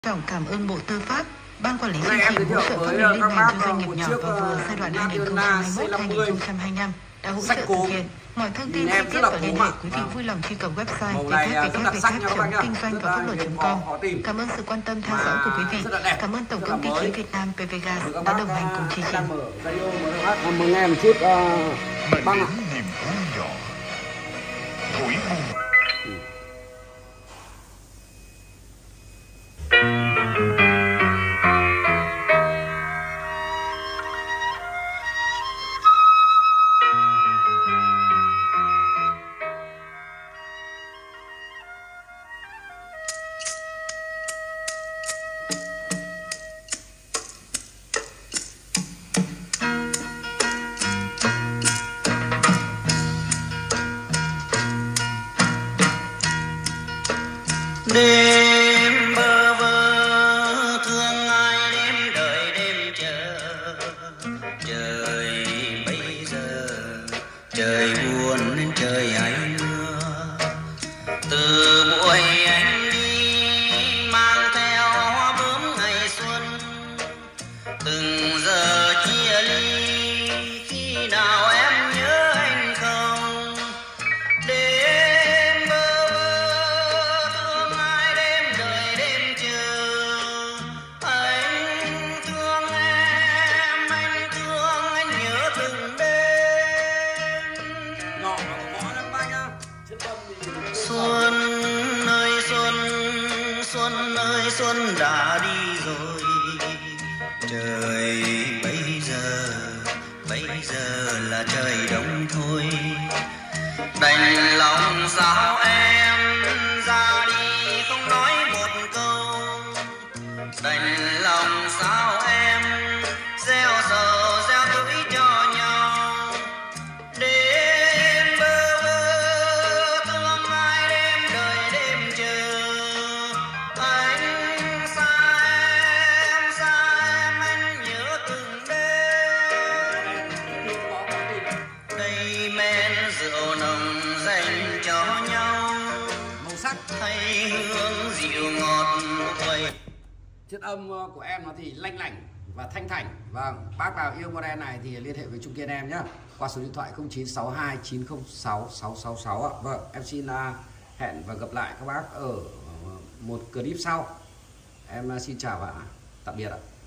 trọng cảm ơn Bộ Tư pháp, Ban Quản lý chương trình hỗ trợ pháp lý liên ngành cho doanh nghiệp nhỏ và vừa giai đoạn 2021-2025 đã hỗ trợ thực hiện. Mọi thông tin chi tiết và liên hệ quý vị vui lòng truy cập website www.kinh-doanh-và-pháp-luật.com. Cảm ơn sự quan tâm theo dõi của quý vị. Cảm ơn Tổng công ty Khí Việt Nam PVGas đã đồng hành cùng chương trình. Mời nghe một chút băng ạ. Đêm bơ vơ thương ai, đêm đợi đêm chờ, trời bây giờ trời buồn nên trời hay mưa. Từ buổi anh đi mang theo hoa bướm ngày xuân, từng giờ chia ly khi nào em nhớ anh không. Đêm bơ vơ thương ai, đêm đợi đêm chờ, anh thương em, anh thương anh nhớ từng đêm. Xuân ơi xuân, xuân ơi xuân đã đi rồi, trời bây giờ là trời đông thôi. Đành lòng sao em ra đi không nói một câu, đành lòng sao em gieo sầu gieo tuổi cho nhau. Đêm bơ vơ thương ai, đêm đợi đêm chờ, anh xa em anh nhớ từng đêm. Đây men rượu nồng dành cho nhau, Màu sắc thay hương dịu ngọt quay. chất âm của em nó thì lanh lảnh và thanh thảnh. Vâng, bác nào yêu model này thì liên hệ với Trung Kiên em nhé, qua số điện thoại 0962 906 666 ạ. Vâng, em xin hẹn và gặp lại các bác ở một clip sau. Em xin chào và tạm biệt ạ.